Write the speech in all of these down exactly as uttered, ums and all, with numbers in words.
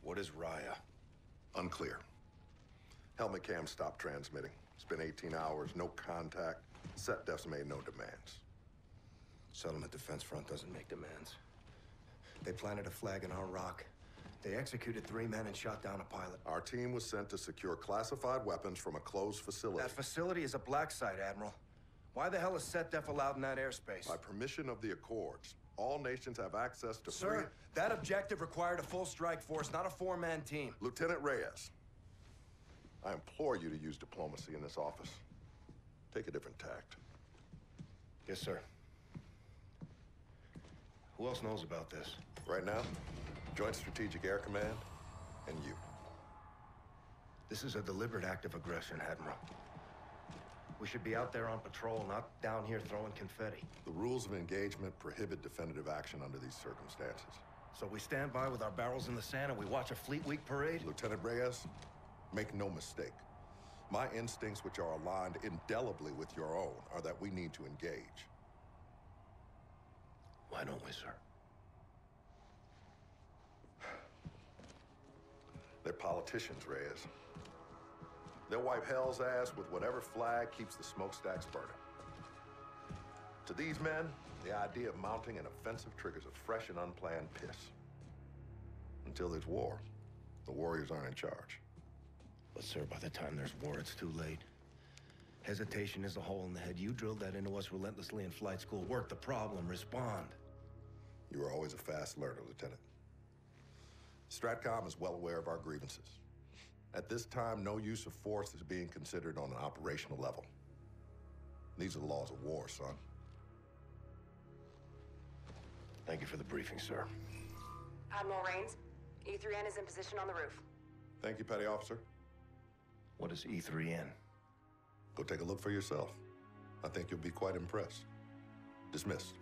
What is Raya? Unclear. Helmet cam stopped transmitting. It's been eighteen hours, no contact. Set def's made no demands. Settlement Defense Front doesn't make demands. They planted a flag in our rock. They executed three men and shot down a pilot. Our team was sent to secure classified weapons from a closed facility. That facility is a black site, Admiral. Why the hell is SetDef allowed in that airspace? By permission of the Accords, all nations have access to Sir, free... that objective required a full strike force, not a four-man team. Lieutenant Reyes, I implore you to use diplomacy in this office. Take a different tact. Yes, sir. Who else knows about this? Right now, Joint Strategic Air Command and you. This is a deliberate act of aggression, Admiral. We should be out there on patrol, not down here throwing confetti. The rules of engagement prohibit definitive action under these circumstances. So we stand by with our barrels in the sand and we watch a Fleet Week parade? Lieutenant Reyes, make no mistake. My instincts, which are aligned indelibly with your own, are that we need to engage. Why don't we, sir? They're politicians, Reyes. They'll wipe hell's ass with whatever flag keeps the smokestacks burning. To these men, the idea of mounting an offensive triggers a fresh and unplanned piss. Until there's war, the warriors aren't in charge. But, sir, by the time there's war, it's too late. Hesitation is a hole in the head. You drilled that into us relentlessly in flight school. Work the problem, respond. You are always a fast learner, Lieutenant. STRATCOM is well aware of our grievances. At this time, no use of force is being considered on an operational level. These are the laws of war, son. Thank you for the briefing, sir. Admiral Raines, E three N is in position on the roof. Thank you, Petty Officer. What is E three N? Go take a look for yourself. I think you'll be quite impressed. Dismissed.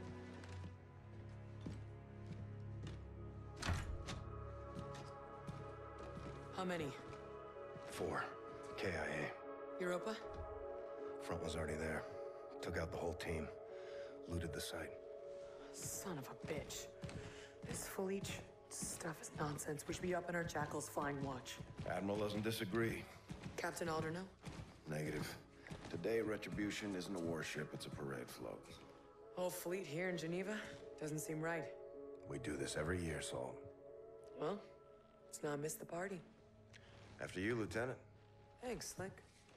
How many? Four. K I A. Europa? Front was already there. Took out the whole team. Looted the site. Son of a bitch. This Felice stuff is nonsense. We should be up in our jackals flying watch. Admiral doesn't disagree. Captain Alderno? Negative. Today, Retribution isn't a warship, it's a parade float. Whole fleet here in Geneva? Doesn't seem right. We do this every year, Salt. Well, let's not miss the party. After you, Lieutenant. Thanks, Slick.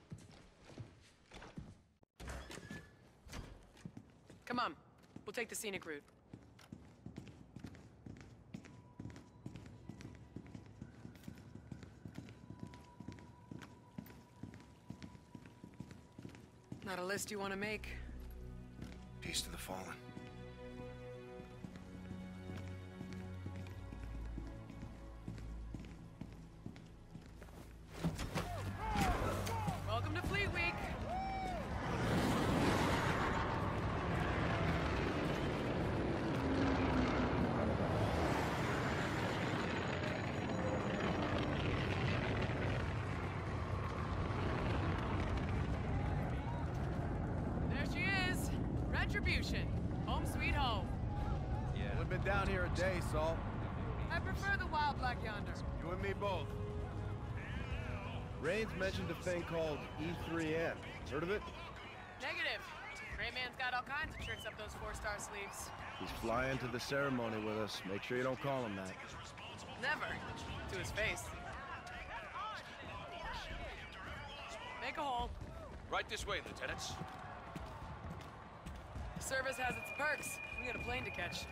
Come on. We'll take the scenic route. Not a list you want to make? Peace to the fallen. Welcome to Fleet Week! There she is! Retribution. Home sweet home. Yeah. We've been down here a day, Salt. I prefer the wild black yonder. You and me both. Raines mentioned a thing called E three N. Heard of it? Negative. Rayman's got all kinds of tricks up those four-star sleeves. He's flying to the ceremony with us. Make sure you don't call him that. Never. To his face. Make a hole. Right this way, Lieutenants. Service has its perks. We got a plane to catch.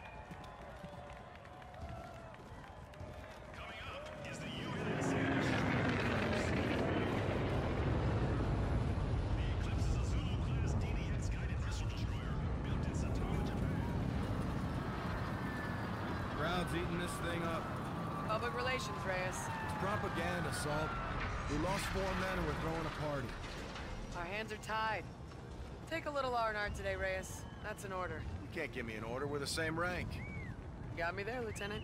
Crowd's eating this thing up. Public relations, Reyes. It's propaganda, Salt. We lost four men and we're throwing a party. Our hands are tied. Take a little R and R today, Reyes. That's an order. You can't give me an order. We're the same rank. Got me there, Lieutenant.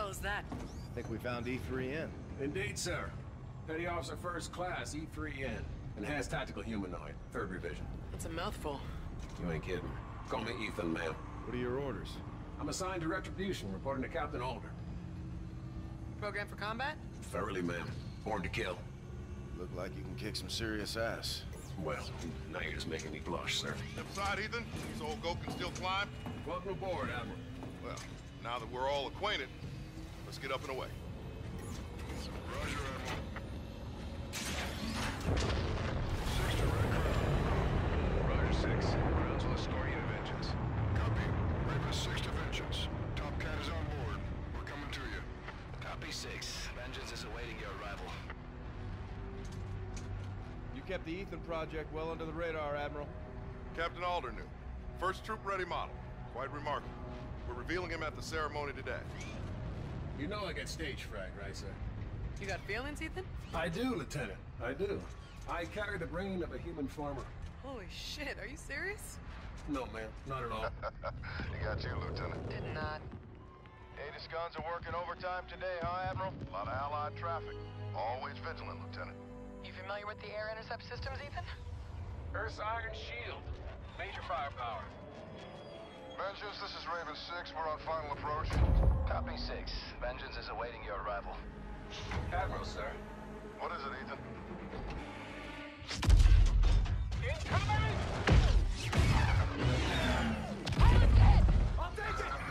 hell is that? I think we found E three N. Indeed, sir. Petty Officer First Class, E three N. Enhanced Tactical Humanoid, third revision. That's a mouthful. You ain't kidding. Call me Ethan, ma'am. What are your orders? I'm assigned to Retribution, reporting to Captain Alder. Program for combat? Thoroughly, ma'am. Born to kill. Look like you can kick some serious ass. Well, now you're just making me blush, sir. Inside, Ethan? So old goat can still climb? Welcome aboard, Admiral. Well, now that we're all acquainted, let's get up and away. Roger, Admiral. Six to Red Crown. Roger, six. Grounds will escort you to Vengeance. Copy. Raven six to Vengeance. Top Cat is on board. We're coming to you. Copy, six. Vengeance is awaiting your arrival. You kept the Ethan project well under the radar, Admiral. Captain Alder knew. First troop-ready model. Quite remarkable. We're revealing him at the ceremony today. You know I get stage fright, right, sir? You got feelings, Ethan? I do, Lieutenant. I do. I carry the brain of a human farmer. Holy shit, are you serious? No, ma'am. Not at all. He got you, Lieutenant. Did not. Aegis guns are working overtime today, huh, Admiral? A lot of Allied traffic. Always vigilant, Lieutenant. You familiar with the air intercept systems, Ethan? Earth's Iron Shield. Major firepower. Vengeance, this is Raven six. We're on final approach. Copy, six. Vengeance is awaiting your arrival. Admiral, sir. What is it, Ethan? Incoming! I'll take it!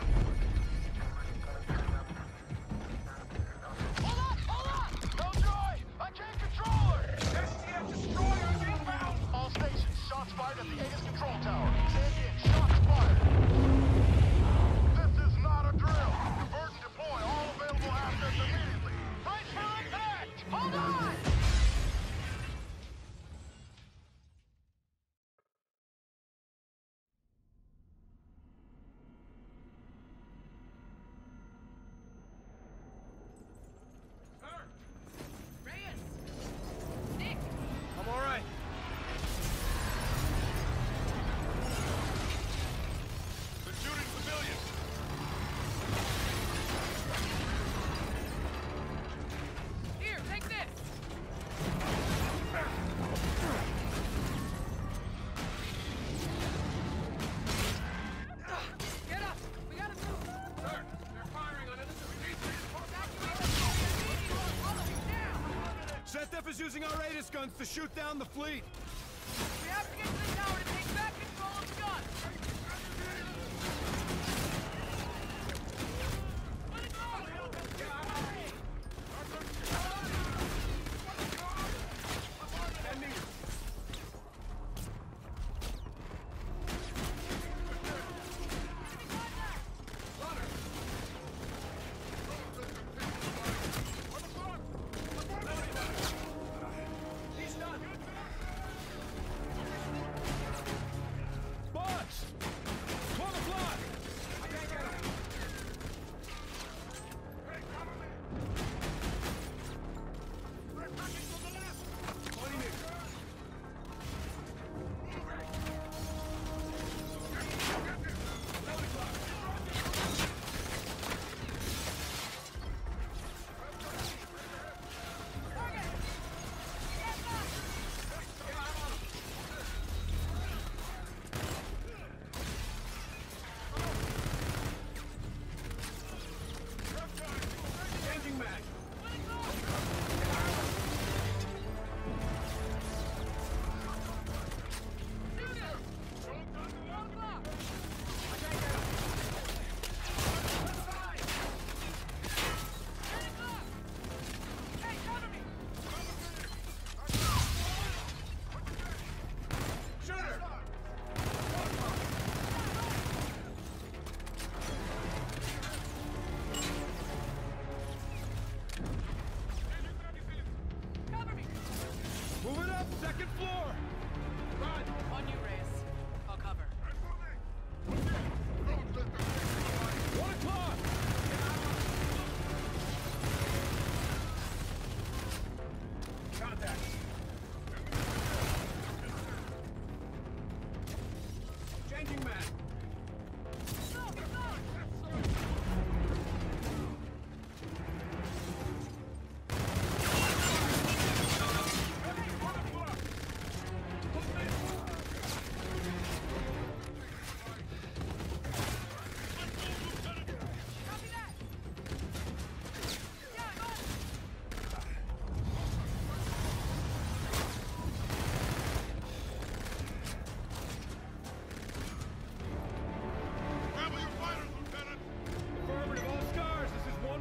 Hold on! Hold on! No joy! I can't control her! S T F destroyers inbound! All stations, shots fired at the Aegis control tower. Say again, shots fired. This is not a drill. Divert and deploy all available assets immediately. Brace for impact! Hold on! I'm all right. They're shooting civilians. Here, take this! Get up! We gotta move! Sir, they're firing on innocent civilians. Seth is using our Aegis guns to shoot down the fleet. We have to get to the tower to take back control of the gun!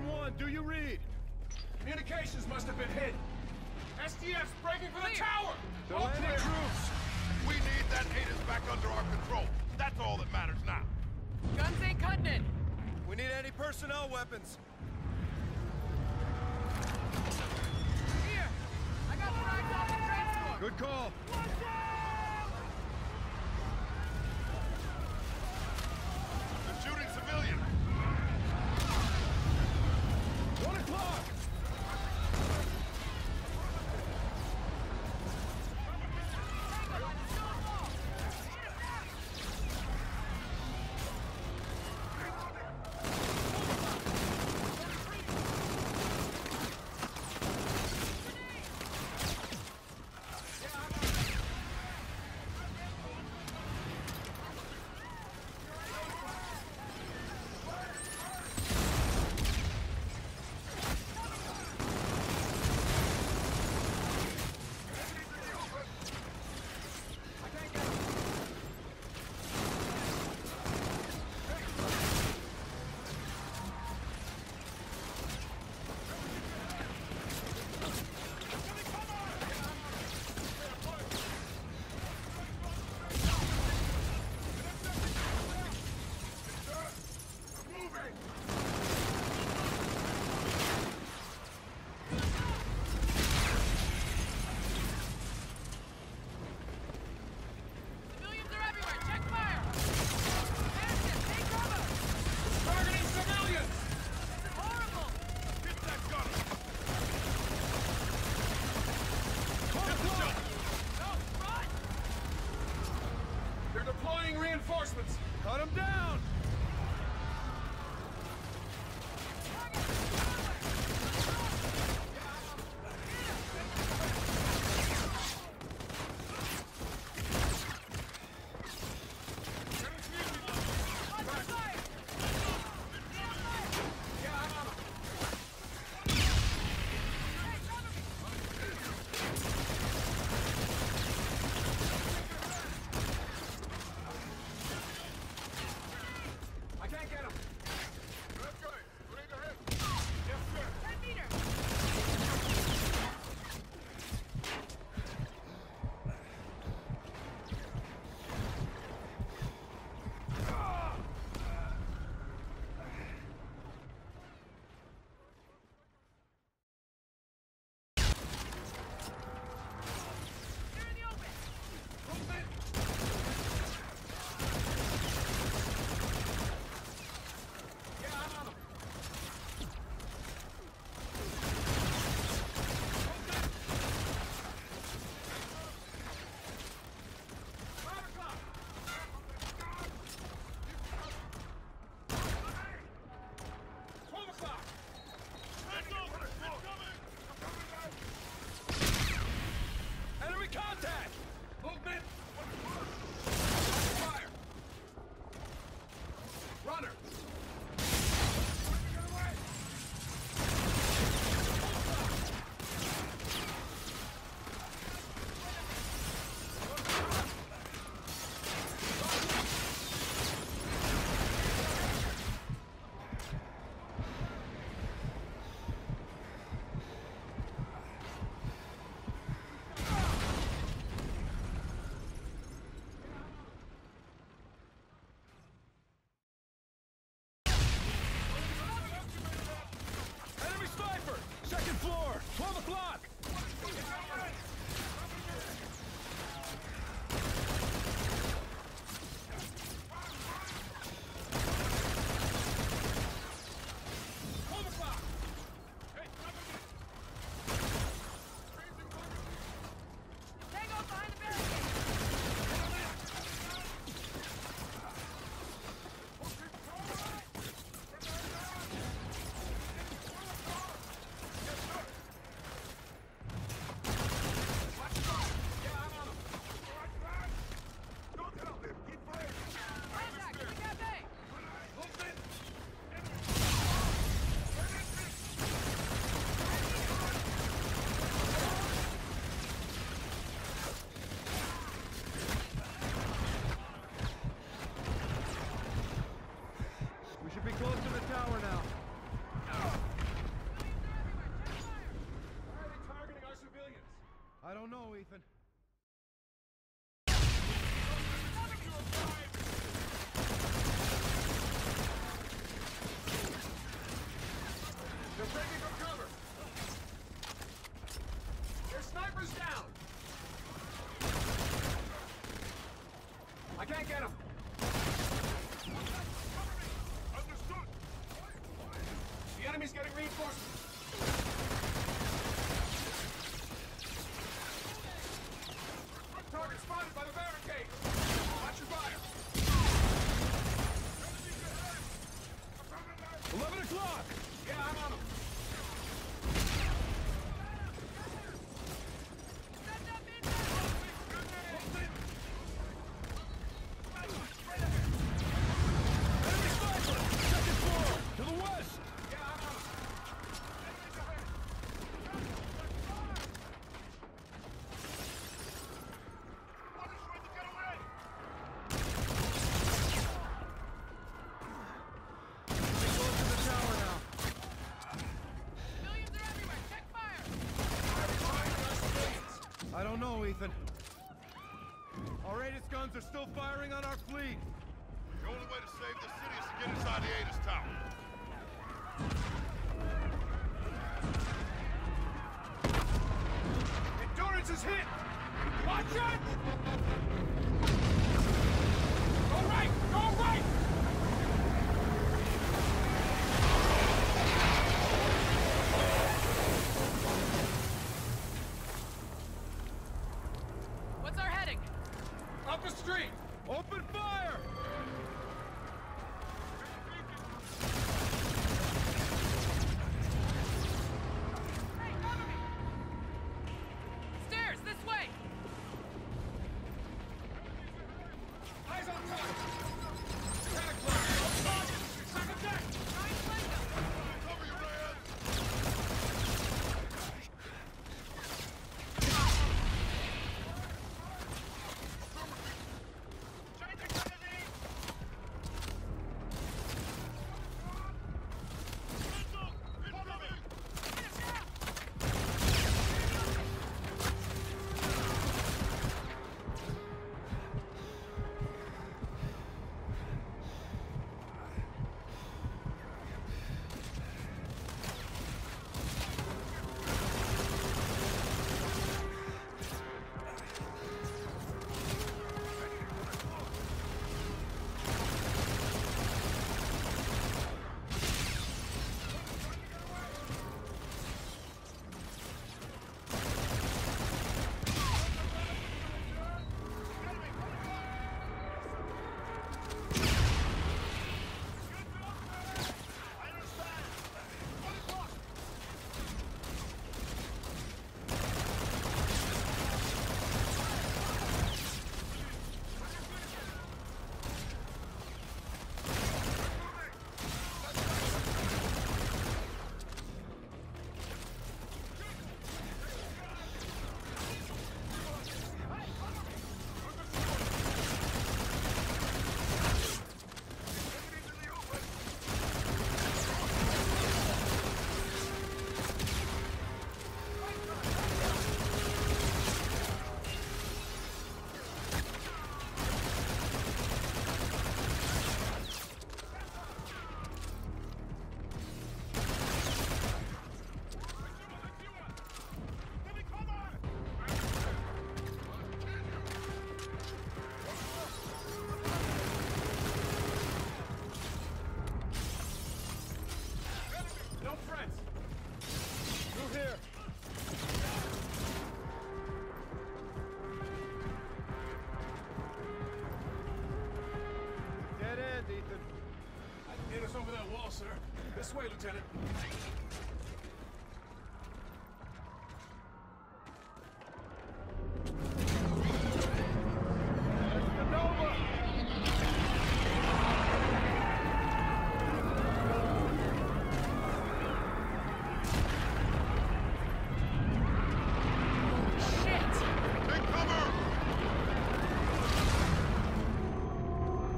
one, do you read? Communications must have been hit. S D F's breaking for the tower! They're landing troops! We need that Atis back under our control. That's all that matters now. Guns ain't cutting it. We need anti-personnel weapons. Here, I got the rags off the transport. Good call. They're shooting civilians. One o'clock! Civilians are everywhere. Check fire. Bastion, take cover. Targeting civilians! This is horrible. Get that gunner. No, run. They're deploying reinforcements! Cut him down! I can't get them! Left guy, grenade ahead. Yes, sir! ten meters. They're in the open. Yeah, I'm on them! Five o'clock! Twelve o'clock! Enemy contact! Movement! Fire! Runner! Enemy sniper! Second floor! twelve o'clock! twelve o'clock! Tango behind the barricade. Ethan. They're breaking from cover! Their sniper's down! I can't get him! Understood! The enemy's getting reinforcements! Target spotted by the barricade! Watch your fire! eleven o'clock! Yeah, I'm on him! Enemy sniper! Second floor! To the west! Yeah, I'm on him! Close to the tower now. Millions are everywhere! Check fire! I don't know, Ethan. Our Aegis guns are still firing on our fleet. The only way to save the city is to get inside the Aegis Tower. Endurance is hit! Watch it! Go right! Go right! What's our heading? Up the street! Open fire! Hey, cover me! Stairs, this way! Eyes on target! Panic fire! Second deck! Try and flank them! Cover you, Reyes! This way, Lieutenant.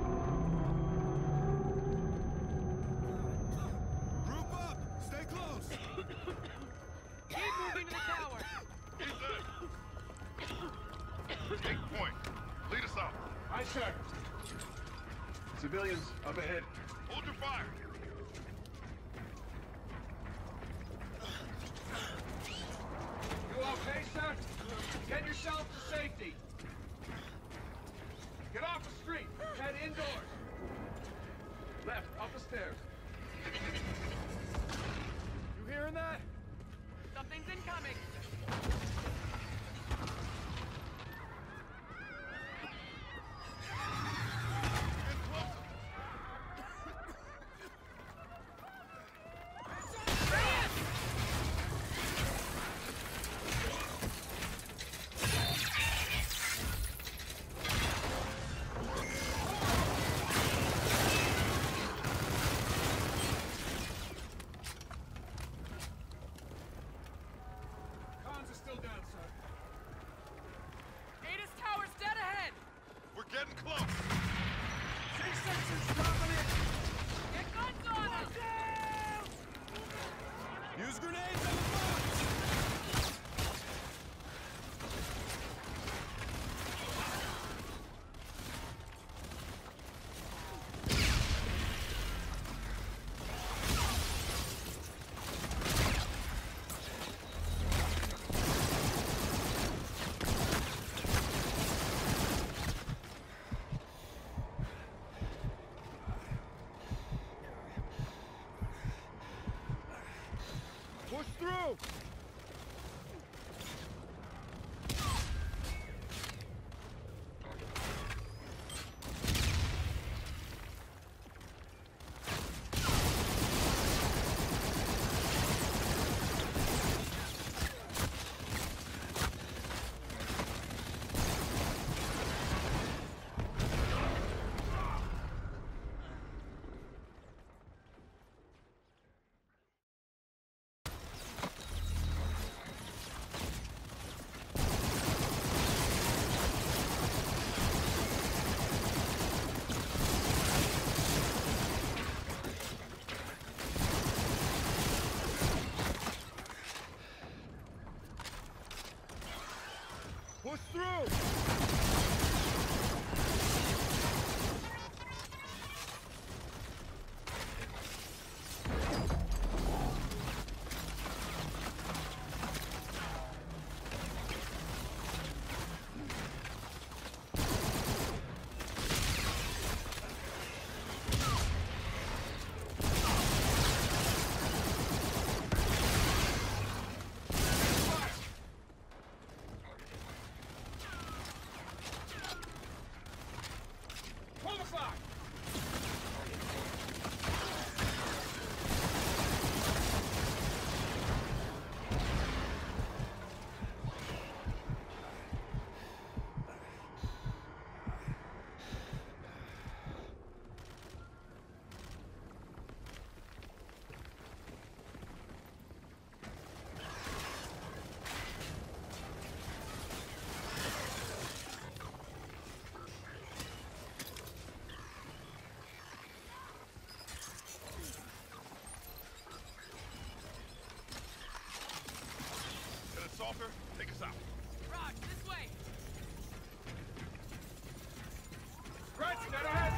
Group up! Stay close! Civilians up ahead. Hold your fire. You okay, sir? Get yourself to safety. Get off the street. Head indoors. Left, up the stairs. You hearing that? Something's incoming. Cons are still down, sir. Aegis Tower's dead ahead. We're getting close. C section's dropping in. Get guns on us. Use grenades on the box! Push through! Push through! Pull the flag. Get it softer. Take us out. Raj, this way. Gretz, dead ahead.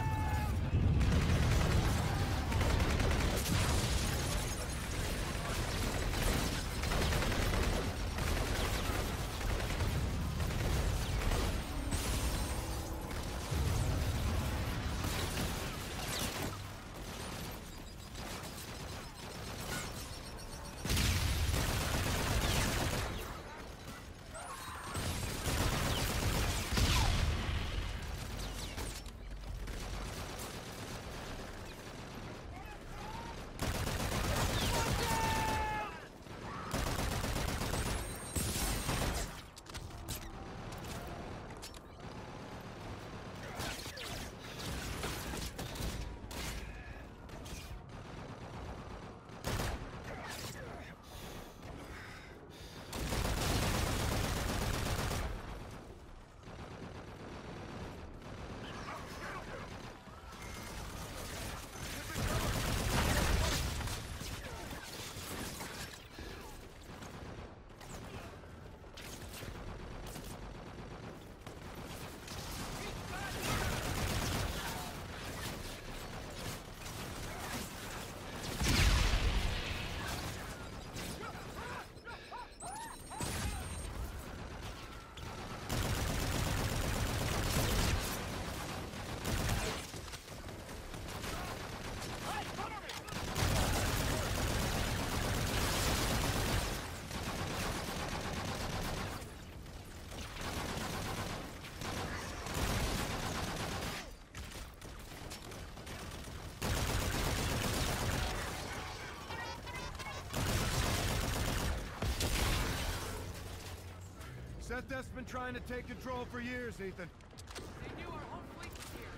Death's been trying to take control for years, Ethan. They knew our whole fleet was here.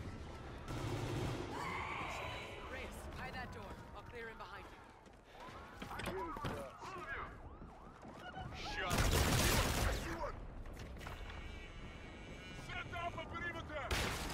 Reyes, hide that door. I'll clear in behind you. Shut up. Set up a perimeter!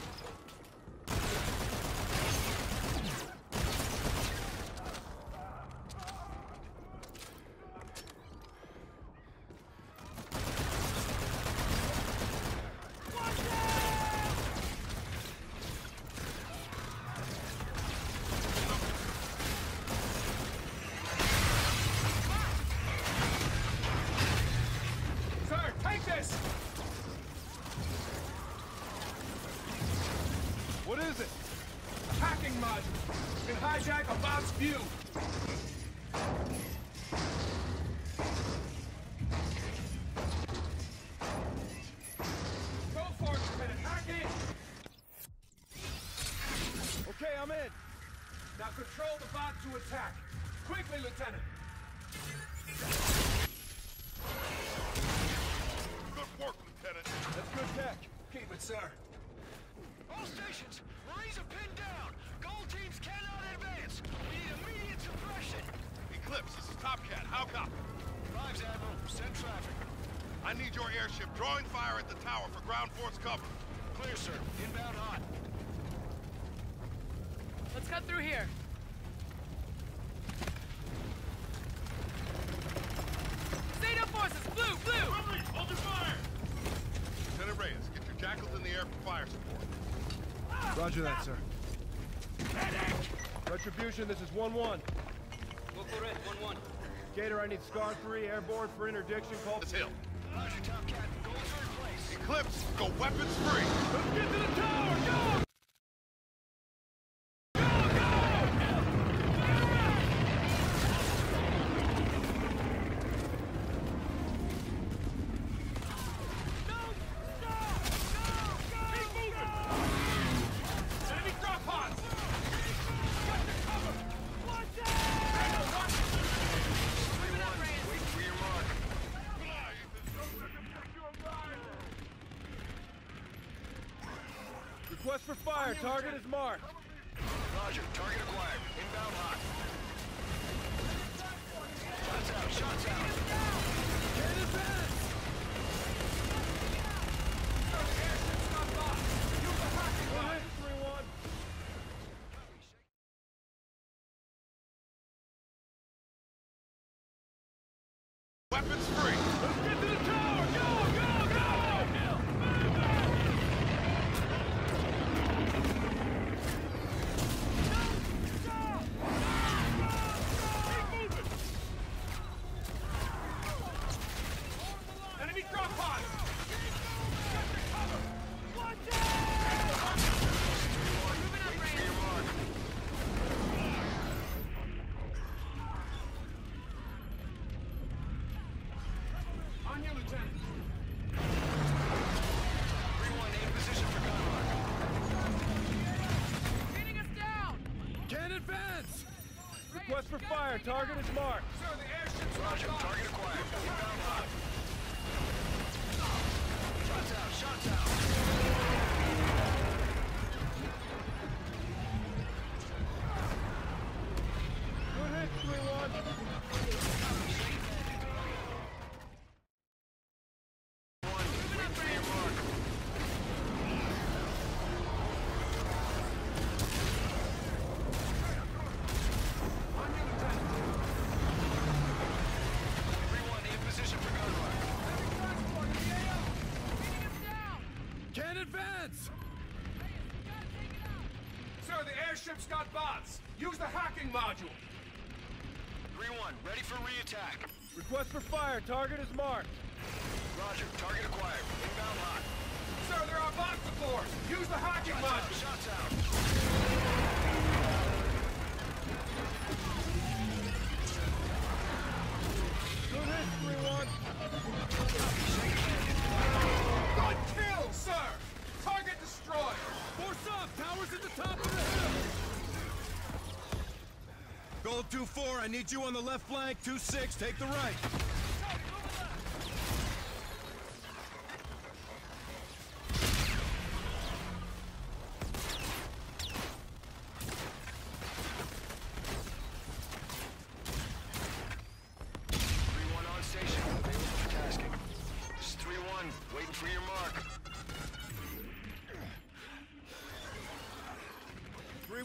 Sir, take this! What is it? A hacking module. Can hijack a bot's view. Go for it, Lieutenant. Hack in! Okay, I'm in. Now control the bot to attack. Quickly, Lieutenant. Good work, Lieutenant. That's good tech. Keep it, sir. All stations, Marines are pinned down. Gold teams cannot advance. We need immediate suppression. Eclipse, this is Top Cat. How copy? Rise, Admiral. Send traffic. I need your airship drawing fire at the tower for ground force cover. Clear, sir. Inbound hot. Let's cut through here. Zeta forces! Blue! Blue! Hold your fire! Lieutenant Reyes, get your jackals in the air for fire support. Roger that, sir. Retribution, this is one one. Local red, one one. Gator, I need Scar three airborne for interdiction. Call... Let's Hill. Roger, Top Cat. Go in third place. Eclipse, go weapons free. Let's get to the tower! Go! Enemy drop pods! Moving up, Reyes. Wait for your mark. Request for fire. Target is marked. Roger, target acquired. Inbound hot. Shots out, shots out. Go ahead, three one. Weapons free. Let's get to the tower! Go, go, go! Enemy drop pods! Moving up, Reyes. On you, Lieutenant. three one, in position for gunlock. Beating us down! Can't advance! Reyes, Request for you gotta fire. take it Target out. is marked. Sir, the airship's Roger, got bombs. target acquired. Inbound hot. Shots out, shots out. Good hit, three one. One, wait for your mark. On you, Lieutenant. three one, in position for gunlock. Beating us down! Can't advance! Sir, the airship's got bots. Use the hacking module. three one, ready for re-attack. Request for fire. Target is marked. Roger, target acquired. Inbound hot. Sir, there are bots aboard. Use the hacking Shots out, module. shots out. Good hit, three one. Good kill, sir! Target destroyed. Force up! Tower's at the top of the hill! Gold two four, I need you on the left flank. two six, take the right.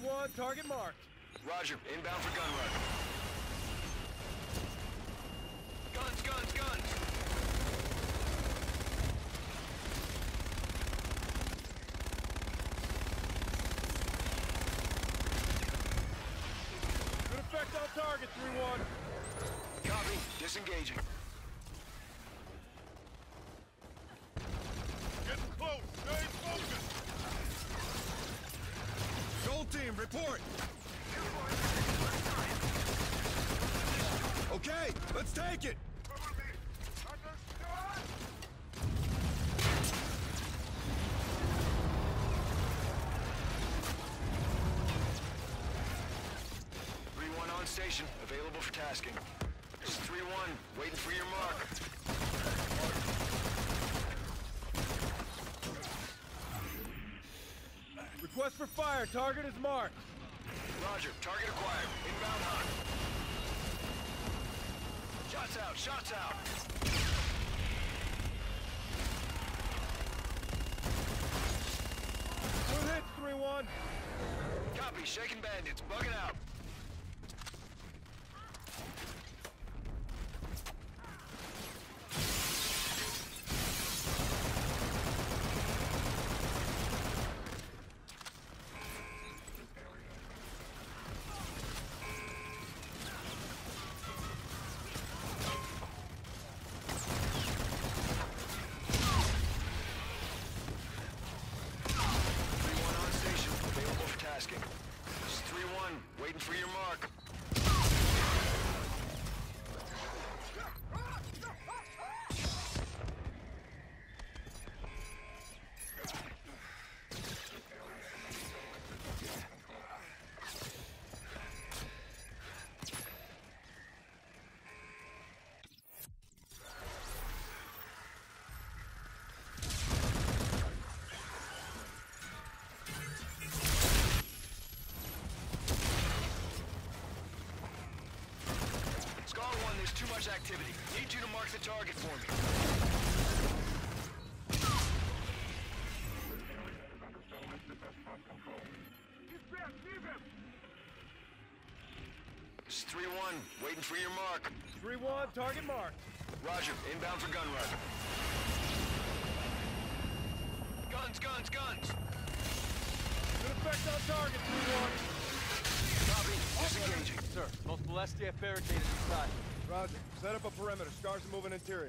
one, target marked. Roger, inbound for gun run. Guns, guns, guns! Good effect on target, three one. Copy, disengaging. Getting close, stay focused. Gold team, report. Okay, let's take it. three one on station, available for tasking. This is three one, waiting for your mark. Request for fire, target is marked. Roger, target acquired. Inbound hunt. Shots out, shots out. Good hit, three one. Copy, shaking bandits, bugging out. This is three one, waiting for your mark. There's too much activity. Need you to mark the target for me. This is three one, waiting for your mark. three one, target marked. Roger, inbound for gun run. Guns, guns, guns! Good effect on target, three one. Copy, disengaging. Sir, multiple S D F barricaded inside. Roger. Set up a perimeter. Scars are moving interior.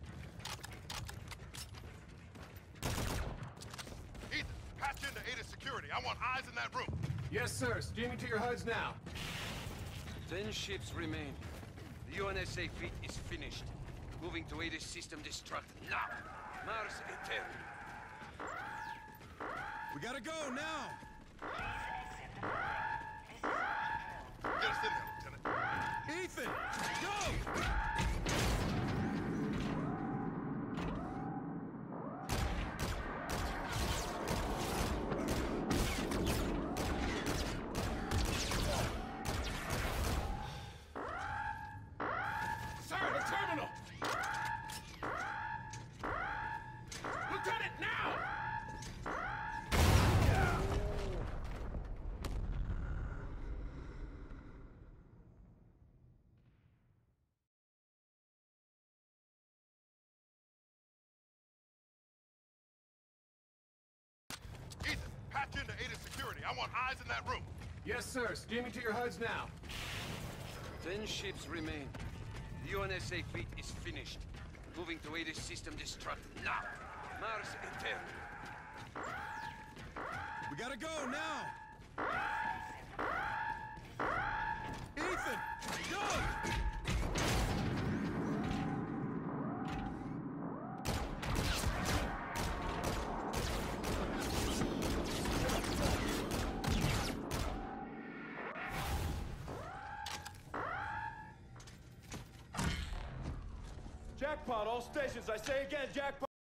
Ethan, patch into Ada security. I want eyes in that room. Yes, sir. Streaming to your H U Ds now. Ten ships remain. The U N S A fleet is finished. Moving to Ada system destruct now. Mars Eterno. We gotta go now. Get us in there, Lieutenant. Ethan, go! Sir, the terminal! Lieutenant, now! Ethan, patch into Ada security. I want eyes in that room. Yes, sir. Streaming to your H U Ds now. Ten ships remain. The U N S A fleet is finished. Moving to Ada system destruct now. Mars Eterno. We gotta go now. Ethan, go! Jackpot, all stations. I say again, jackpot.